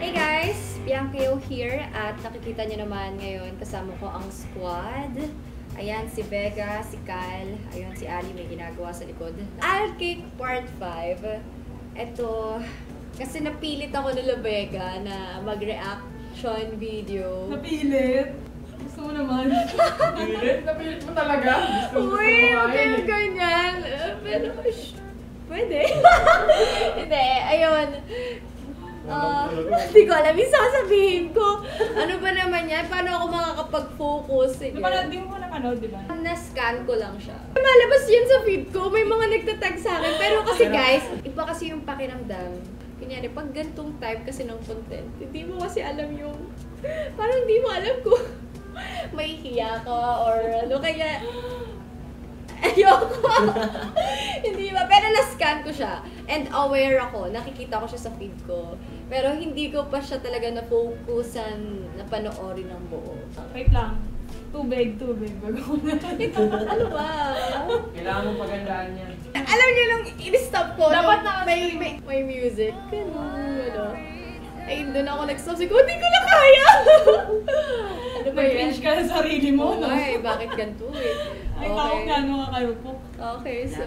Hey guys! Biancayo here at nakikita nyo naman ngayon kasama ko ang squad. Ayan, si Vega, si Cal, ayun si Ali may ginagawa sa likod. Alkick Part 5. Ito, kasi napilit ako nila Vega na mag-reaction video. Napilit? Gusto mo naman. Napilit? Napilit mo talaga? Uy, okay ganyan. Pero, pwede. Hindi, ayun. Hindi ko alam yung sasabihin ko. Ano ba naman yan? Paano ako makakapag-focus? Di mo napanood, di ba? Na-scan ko lang siya. Malabas yun sa feed ko. May mga nagtatag sa akin. Pero kasi guys, iba kasi yung pakiramdam. Kunyari, pag gantong type kasi ng content, hindi mo kasi alam yung... Parang hindi mo alam kung may hiya ka or ano. Kaya... Ayoko. Hindi ba? Pero na-scan ko siya. And aware ako. Nakikita ko siya sa feed ko. Pero hindi ko pa siya talaga na-focusan na panoorin ng buo. Wait lang. Tubig. Bago ko na. Ano ba? Kailangan mong pagandaan yan. Alam niyo lang, i-stop ko. Dapat may music. Ano? Ay, doon ako nag-stop. Sige, hindi ko na kaya! Ano ba yan? Nag-cringe ka sa sarili mo, no? Ay, bakit ganito eh? Ay, tawag nga nung kakayupok. Okay, so...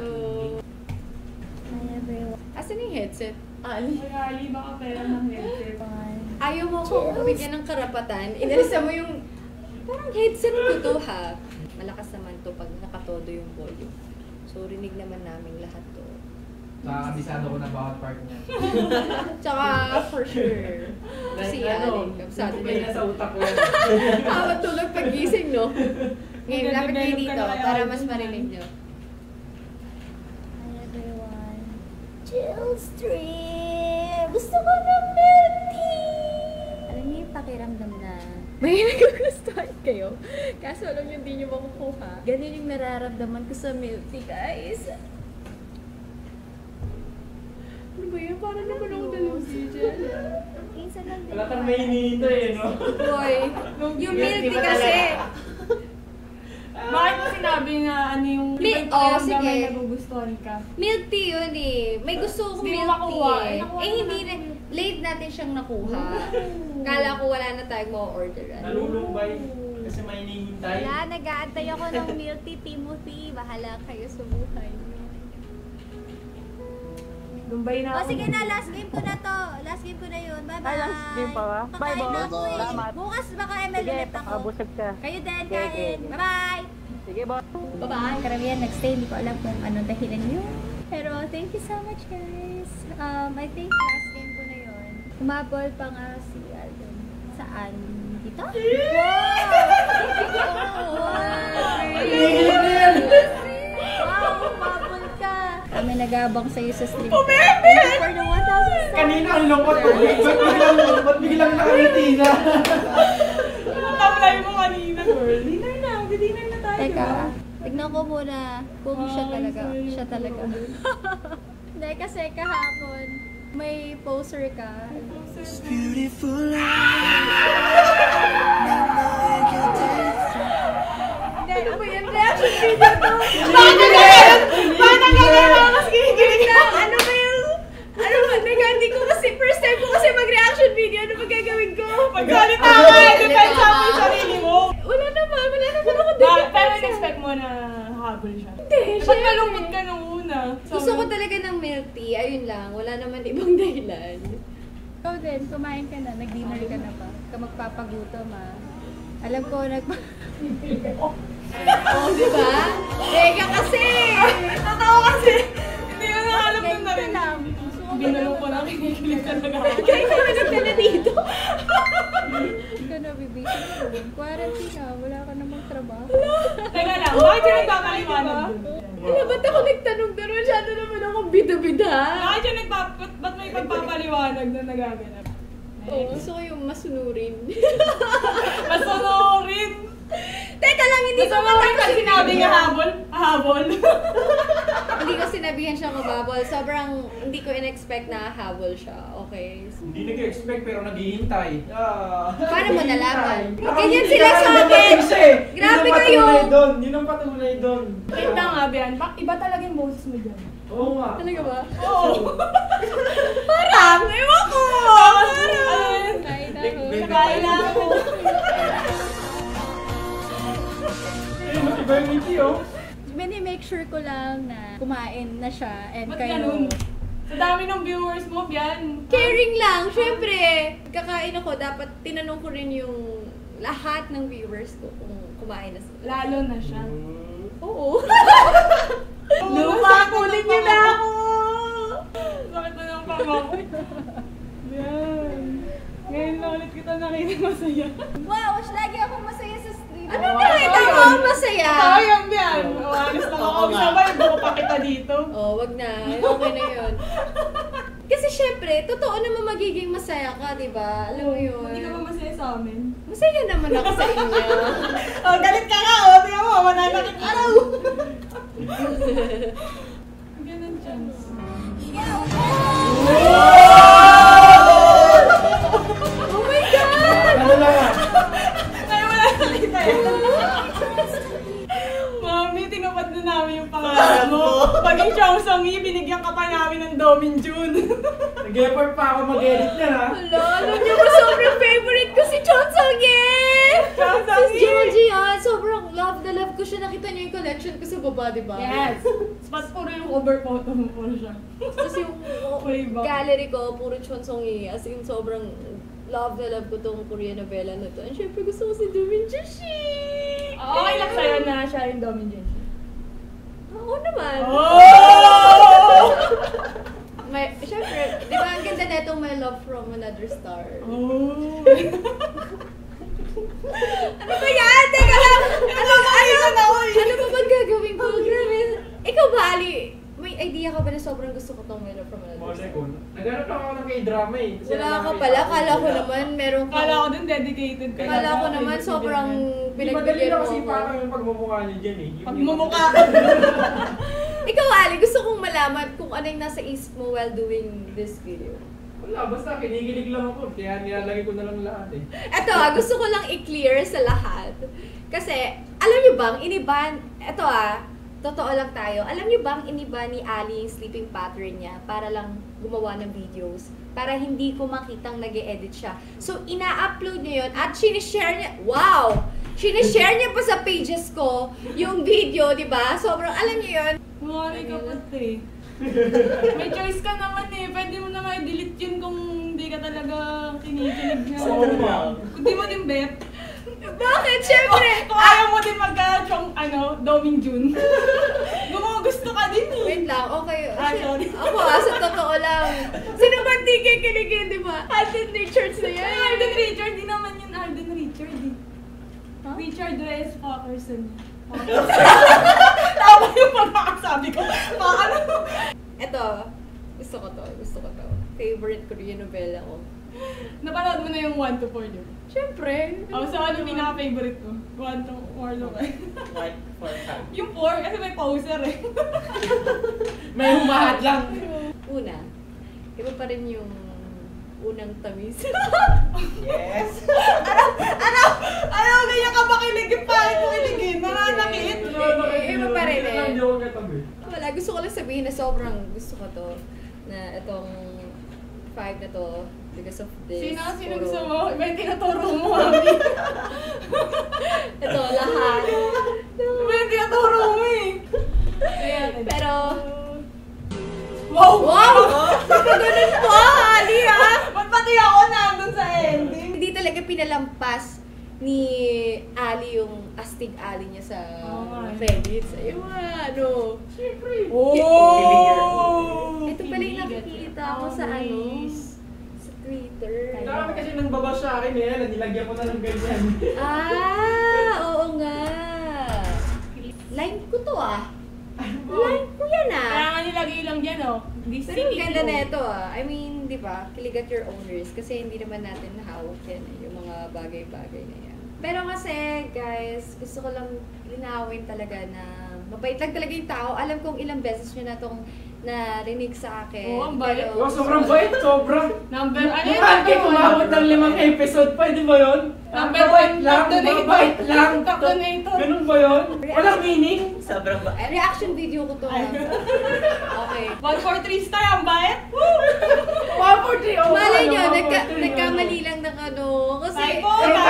Asan yung headset? Ay, Ali, baka pera ng headset. Ayaw mo akong bigyan ng karapatan. Inalisa mo yung... Parang headset ko to ha. Malakas naman to pag nakatodo yung volume. So, rinig naman namin lahat to. Nakakabisado ko na bawat part niya. Tsaka, for sure. Si Ali, kabsado May niya. nasa utak ko yan. Awat tulog pag-gising, no? Ngayon, lapit kayo Nag-develop ka dito na kaya para ulit mas na. marinig nyo. Hi everyone! Chill stream! Gusto ko ng milk tea! Alam niyo yung pakiramdam na may nagugustuhan kayo. Kaso alam niyo hindi niyo makukuha. Ganun yung nararamdaman ko sa milk tea, guys. Ano ba yan? Parang naman ako dalusi dyan. Minsan lang din. Wala kang may hinihintay eh, no? Boy, yung milk tea kasi. Bakit mo sinabi nga ano yung Sige. nagugustuhan ka? Milk tea yun eh. May gusto akong Hindi mo milk makuha. tea eh. Nakuha Eh mo hindi na. na. Late natin siyang nakuha. Kala ko wala na tayong ma-orderan. Nalulumbay. Kasi may hinihintay. Wala, nag-aantay ako ng milk tea, Timothy. Bahala kayo sa buhay niyo. Lumbay na O ako. sige na, last game ko na to. Last game ko na yun. Bye-bye. Ay, last game pa ba? Kakain Bye, na boss. ako eh. Salamat. Bukas baka ML Sige, ulit ako. pakabusog ka. Kayo din, Sige, kain. sige. Bye-bye. Sige, boss. Bye-bye. Karamihan nag-stay. Hindi ko alam kung anong dahilan yun. Pero thank you so much, guys. I think last game ko na yun. Umabol pa nga si Alden. Saan? Dito? Wow, umabol ka. Kami nagabang sa'yo sa stream. Thank you for the 1,000 subs. Kanina ang lungkot ko. Ba't biglang nakangiti na? Tablay mo kanina, girl. Dinner na. Dinner na tayo, Teka, diba? tignan ko muna kung siya Ay, talaga. sorry. Siya talaga. Hindi, kasi kahapon may poster ka. Hindi, ano ba yan? Reaction video to! Bakit ang gano'n? Mas kinikilig Wait lang, ano ba yung... Ano ba? Hindi ko kasi, first time ko kasi mag-reaction video. Ano ba gagawin ko? Pagsalit ako eh! Depensa mo yung sarili mo! Wala naman ako Pero in-expect mo na habol siya. Hindi, Ba't malungkot ka nung una? Gusto ko talaga ng milk tea. Ayun lang. Wala naman ibang dahilan. Ikaw din, kumain ka na, nag-dinner ka na ba? Ka magpapagutom ah. Alam ko, Oh, di ba? Teka kasi! Totoo kasi! Hindi ko nakalap Ganyan ng ka narinig. lang. Binulong ko na kinikilig talaga. Kaya nalagag ka na dito. Hindi ka na bibisi ko. Quarantine na, wala ka namang trabaho. Teka lang, bakit siya nagpapaliwanag dun? Ano, ba't ako nagtanong doon? Masyado naman akong bida-bida. Bakit siya ba't may pagpapaliwanag na nagaganap? Oo, gusto ko yung masunurin. Masunurin! Teka lang, hindi ko Masunurin pag matapos. sinabi nga habol? Habol? Hindi ko sinabihan siya mababol. Sobrang hindi ko in-expect na habol siya. Okay? Hindi nag-expect pero naghihintay. Paano mo nalaman? Ganyan sila sa akin! Grabe kayo! Yun ang patunay doon. Wait lang nga, Bian. Iba talaga yung boses mo dyan. Oo nga. Talaga ba? Oo. Parang! Ewan ko! Ano yun? Kain na ako. Ayun, iba yung ngiti, oh. Make sure ko lang na kumain na siya and Ba't kayo. ganun? Sa dami ng viewers mo, Bian. Caring lang, syempre. Kakain ako, dapat tinanong ko rin yung lahat ng viewers ko kung kumain na sila. Lalo na siya. Oo. Lupa, kulit niyo na ako! Bakit na ng pama ko? Yan. Ngayon na ulit kita nakita masaya. Wow, lagi akong masaya sa street. Ano nakita mo? Masaya. Tayo yan, Bian. Alis lang ako. Sabay, buko pa kita dito. Oh, wag na. Okay na yun. Kasi syempre, totoo naman magiging masaya ka, di ba? Alam mo yun. Hindi ka ba masaya sa amin? Masaya naman ako sa inyo. Oh, galit ka nga! O, tingnan mo, mananakit ka raw! Ganun chance. Oh my God! Ano lang ah. Ay, wala salita eh. Mami, tinupad na namin yung pangalan mo. Paging Chong Song-yi, binigyan ka pa namin ng Domin Jun. Nag-effort pa ako mag-edit niya, ha? Hala, alam niyo ba sobrang favorite ko si Chon Song-ye! Chong Si Song-yi! Georgie, sobrang love na love ko siya. Nakita niyo yung collection ko sa baba, di ba? Yes! Mas puro yung cover photo mo puro siya. Tapos yung Playback. gallery ko, puro Chon Song-ye. As in, sobrang love na love ko tong Korean novela na to. And syempre gusto ko si Doomin Joshi! Okay lang sa'yo na siya yung Domin Jun. Oo naman. Oh! Syempre, di ba ang ganda na itong My Love from Another Star? Oh! Ano ba yan? Teka lang! Ano ba bang gagawin ko? Grabe. Ikaw ba, Ali? May idea ka ba na sobrang gusto ko tong My Love from Another Malay Star? ko. Naghanap lang ako ng K-drama eh. Kasi Wala ka nakakita pala. ko Kala ko wala. naman meron ka. Kala ko din dedicated ka. Kala ko naman sobrang Di madali pinagbigyan na mo kasi ako. parang yung pagmumukha niyo dyan eh. Yung- Pagmumukha. Ikaw, Ali, gusto kong malaman kung ano yung nasa isip mo while doing this video. Wala, basta kinikilig lang ako. Kaya nilalagay ko na lang lahat eh. Eto gusto ko lang i-clear sa lahat. Kasi, alam niyo bang, iniban, totoo lang tayo, alam niyo bang iniba ni Ali yung sleeping pattern niya para lang gumawa ng videos? Para hindi ko makitang nag-e-edit siya. So, ina-upload niya yun at sinishare niya, wow! Sinishare niya pa sa pages ko yung video, di ba? Sobrang, alam niyo yun, Mari ka pati. May choice ka naman eh. Pwede mo naman i-delete yun kung hindi ka talaga kinikilig niya. Oo nga. Kung di mo din bet. bakit? Syempre! Kung ayaw mo din magka-chong, Domin Jun. Gusto ka din eh. Wait lang, okay. Sorry. Ako sa totoo lang. Sino ba di kikiligin, di ba? Alden Richards na yan. Ay, Arden Richard, di naman yun Arden Richard eh. Huh? Richard Reyes Parkerson. Tama yung pagkakasabi ko. Ano? Eto, gusto ko to. Favorite Korean novela ko. Napanood mo na yung 1 to 4 yun? Siyempre. Oh, so ano pinaka-favorite mo? 1 to 4 lang. White for time. Yung 4, kasi may poser eh. May humahat lang. Una, iba pa rin yung unang tamis. Yes. Ano, ganyan ka ba kiligin? Bakit mo kiligin? Nananakit. Iba pa rin eh. Hindi ako katabi. Wala, gusto ko lang sabihin na sobrang gusto ko to. Na itong 5 na to, because of this. Sino puro- gusto mo? Iba yung tinuturo mo, mami. Ito, lahat. Iba yung tinuturo mo eh. Ayan. Pero, Wow! wow! Ganun po, Ali ha! Ba't pati ako nandun sa ending? Hindi talaga pinalampas ni Ali yung astig Ali niya sa Oo nga. credits. Ayun nga, ano. Siyempre. Oh! Ito pala yung nakikita ko sa sa Twitter. Dami kasi nang baba sa akin eh. Nilagyan ko na ng ganyan. Oo nga. Line ko to Line ko yan Kaya nga nilagay lang dyan oh. Pero ang ganda na ito I mean, di ba? Kilig at your own risk. Kasi hindi naman natin nahawak yan yung mga bagay-bagay na yan. Pero kasi, guys, gusto ko lang linawin talaga na mabait lang talaga yung tao. Alam kong ilang beses nyo na itong narinig sa akin. Oo, ang bait. Oh, sobrang bait. Sobrang. Ano yung Yung Alkik umabot ng 5 episode. Pwede ba yun? Number Mabait 1, lang. top donator. Mabait lang. Top donator. Ganun ba yun? Walang meaning? Sobrang ba? Reaction video ko to. Okay. 143 star, ang bait. 143. Oh, Malay ano, nyo, 143, nagkamali lang ng ano. Kasi, Ay,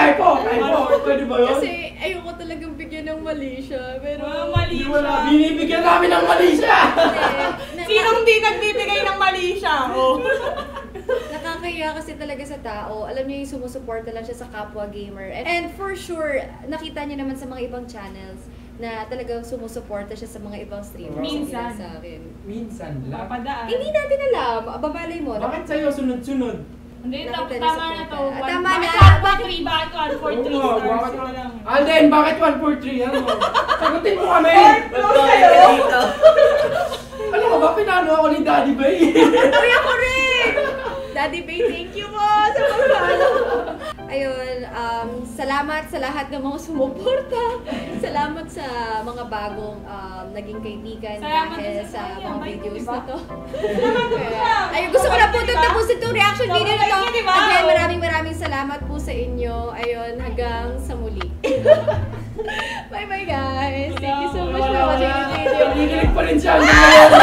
typo. Pwede ba yun? Kasi ayoko talagang bigyan ng mali siya. Pero... Mali Hindi wala. siya. Binibigyan namin ng mali siya. Sinong di nagbibigay ng mali siya? Oh. Nakakaya kasi talaga sa tao. Alam niyo yung sumusuporta lang siya sa kapwa gamer. And for sure, nakita niyo naman sa mga ibang channels na talagang sumusuporta siya sa mga ibang streamers. Minsan. Hindi lang sa akin. Minsan lang. Papadaan. Hindi natin alam. Babalay mo. Bakit sa'yo sunod-sunod? Hindi, Nakita niyo tama sa na to. punta. Tama Bakit na. 143? Bakit 143 Oo, stars bakit na lang? Alden, bakit 143? Ano? Sagutin mo kami! Ano ka ba? Pinano ako ni Daddy Bay? Uy, ako rin! Daddy Bay, thank you po sa pagpalo. Ayun, salamat sa lahat ng mga sumuporta. Salamat sa mga bagong naging kaibigan Salamat dahil din sa kanya, mga may videos diba? na to. siya. Ayun, gusto ko na po Diba? tapusin itong reaction video na to. Diba? Diba? Again, maraming salamat po sa inyo. Ayun, hanggang sa muli. Bye-bye guys. Thank you so much for watching this video. Nakikinig pa rin siya.